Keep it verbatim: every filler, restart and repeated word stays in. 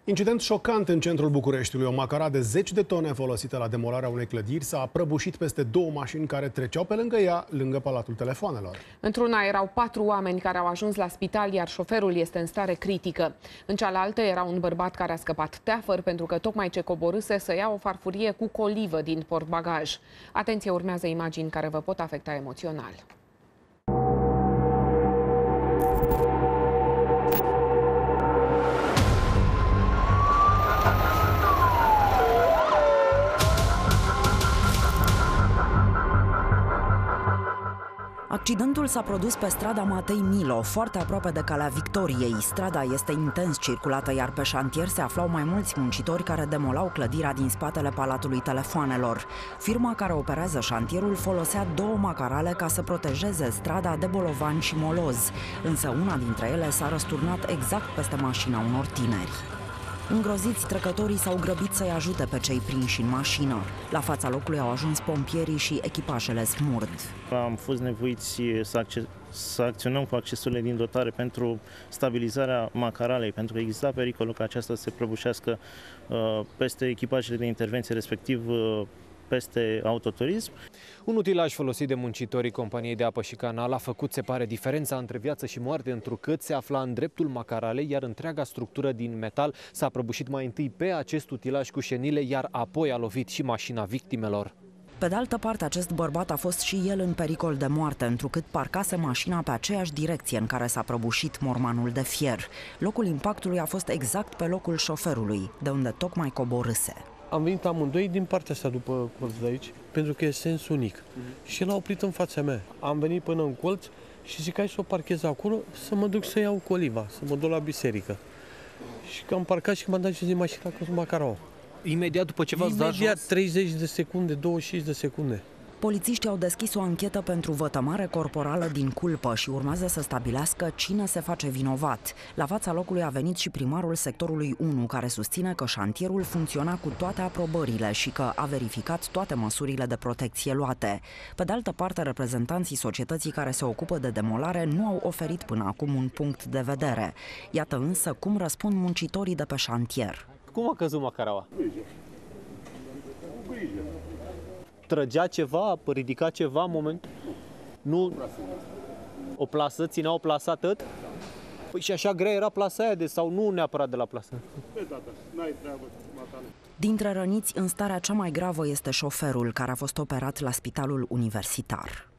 Incident șocant în centrul Bucureștiului. O macara de zeci de tone folosită la demolarea unei clădiri s-a prăbușit peste două mașini care treceau pe lângă ea, lângă Palatul Telefoanelor. Într-una erau patru oameni care au ajuns la spital, iar șoferul este în stare critică. În cealaltă era un bărbat care a scăpat teafăr pentru că tocmai ce coborâse să ia o farfurie cu colivă din portbagaj. Atenție, urmează imagini care vă pot afecta emoțional. Accidentul s-a produs pe strada Matei Milo, foarte aproape de Calea Victoriei. Strada este intens circulată, iar pe șantier se aflau mai mulți muncitori care demolau clădirea din spatele Palatului Telefoanelor. Firma care operează șantierul folosea două macarale ca să protejeze strada de bolovani și moloz, însă una dintre ele s-a răsturnat exact peste mașina unor tineri. Îngroziți, trecătorii s-au grăbit să-i ajute pe cei prinși în mașină. La fața locului au ajuns pompierii și echipajele SMURD. Am fost nevoiți să, acces, să acționăm cu accesurile din dotare pentru stabilizarea macaralei, pentru că exista pericolul ca aceasta să se prăbușească uh, peste echipajele de intervenție, respectiv uh, peste autoturism. Un utilaj folosit de muncitorii companiei de apă și canal a făcut, se pare, diferența între viață și moarte, întrucât se afla în dreptul macaralei, iar întreaga structură din metal s-a prăbușit mai întâi pe acest utilaj cu șenile, iar apoi a lovit și mașina victimelor. Pe de altă parte, acest bărbat a fost și el în pericol de moarte, întrucât parcase mașina pe aceeași direcție în care s-a prăbușit mormanul de fier. Locul impactului a fost exact pe locul șoferului, de unde tocmai coborâse. Am venit amândoi din partea asta după colț de aici, pentru că e sens unic. Mm-hmm. Și el a oprit în fața mea. Am venit până în colț și zic, hai să o parchez acolo, să mă duc să iau coliva, să mă duc la biserică. Și că am parcat și m-am dat și din mașina cu macaraua. Imediat după ce v-ați dat jos? Imediat, treizeci de secunde, douăzeci și cinci de secunde. Polițiștii au deschis o anchetă pentru vătămare corporală din culpă și urmează să stabilească cine se face vinovat. La fața locului a venit și primarul sectorului unu, care susține că șantierul funcționa cu toate aprobările și că a verificat toate măsurile de protecție luate. Pe de altă parte, reprezentanții societății care se ocupă de demolare nu au oferit până acum un punct de vedere. Iată însă cum răspund muncitorii de pe șantier. Cum a căzut macaraua? Trăgea ceva, ridica ceva în moment? Nu? O plasă, ținea o plasă atât? Păi și așa grea era plasa aia de, sau nu neapărat de la plasă? Dintre răniți, în starea cea mai gravă este șoferul, care a fost operat la Spitalul Universitar.